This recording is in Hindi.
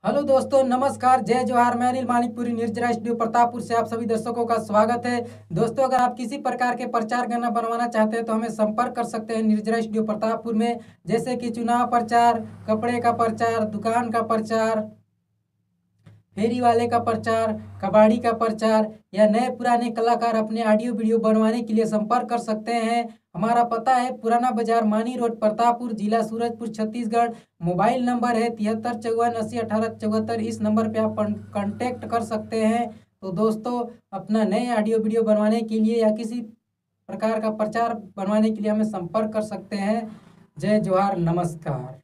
हेलो दोस्तों, नमस्कार, जय जोहार। मैं अनिल मानिकपुरी निर्जरा स्टूडियो प्रतापपुर से आप सभी दर्शकों का स्वागत है। दोस्तों, अगर आप किसी प्रकार के प्रचार गाना बनवाना चाहते हैं तो हमें संपर्क कर सकते हैं निर्जरा स्टूडियो प्रतापपुर में। जैसे कि चुनाव प्रचार, कपड़े का प्रचार, दुकान का प्रचार, फेरी वाले का प्रचार, कबाड़ी का प्रचार या नए पुराने कलाकार अपने ऑडियो वीडियो बनवाने के लिए संपर्क कर सकते हैं। हमारा पता है पुराना बाजार, मानी रोड, प्रतापपुर, जिला सूरजपुर, छत्तीसगढ़। मोबाइल नंबर है 7354801874। इस नंबर पे आप कांटेक्ट कर सकते हैं। तो दोस्तों, अपना नए ऑडियो वीडियो बनवाने के लिए या किसी प्रकार का प्रचार बनवाने के लिए हमें संपर्क कर सकते हैं। जय जोहार, नमस्कार।